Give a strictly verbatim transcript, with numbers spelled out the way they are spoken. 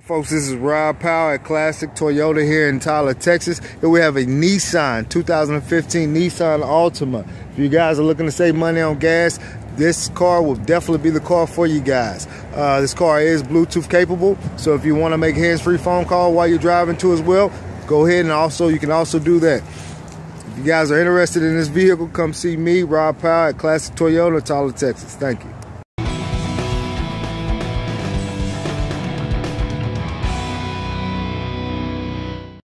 Folks, this is Rob Powell at Classic Toyota here in Tyler, Texas. Here we have a Nissan two thousand fifteen Nissan Altima. If you guys are looking to save money on gas, this car will definitely be the car for you guys. Uh, this car is Bluetooth capable, so if you want to make a hands-free phone call while you're driving too as well, go ahead and also you can also do that. If you guys are interested in this vehicle, come see me, Rob Powell at Classic Toyota, Tyler, Texas. Thank you.